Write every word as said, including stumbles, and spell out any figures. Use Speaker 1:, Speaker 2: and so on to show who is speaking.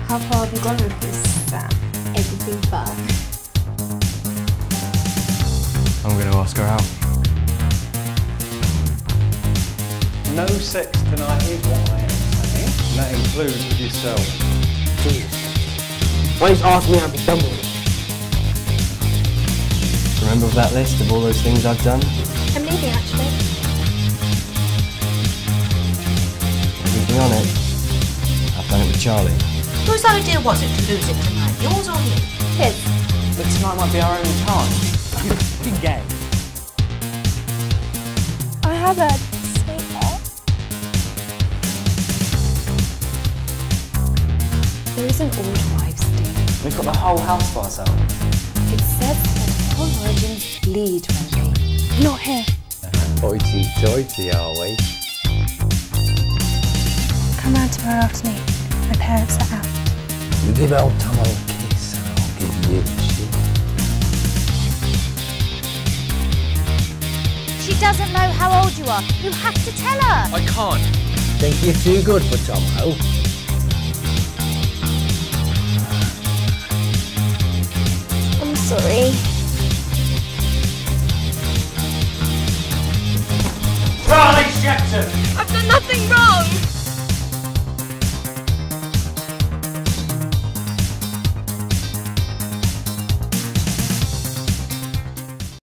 Speaker 1: How far have you gone with this, Sam? Everything but.
Speaker 2: I'm going to ask her out.
Speaker 3: No sex tonight is what I am saying. And that includes with yourself.
Speaker 4: Jesus. Why don't you ask me how to be done with it?
Speaker 2: Remember that list of all those things I've done?
Speaker 1: I'm leaving, actually.
Speaker 2: Everything on it. I've done it with Charlie.
Speaker 5: Whose idea was it to lose it tonight? Yours or his?
Speaker 1: His.
Speaker 3: But tonight might be our only time. You're fucking gay.
Speaker 1: I have a sweetheart. There is an old wives' day.
Speaker 3: We've got the whole house for ourselves.
Speaker 1: It says that all origins bleed one day. Not here.
Speaker 6: Hoity-toity, are we?
Speaker 1: Come round tomorrow afternoon. My parents are out.
Speaker 6: You give old Tom a kiss and I'll give you a shit.
Speaker 7: She doesn't know how old you are. You have to tell her.
Speaker 8: I can't.
Speaker 6: Think you're too good for Tomo?
Speaker 1: I'm sorry.
Speaker 8: Charlie Jackson!
Speaker 7: I've done nothing wrong.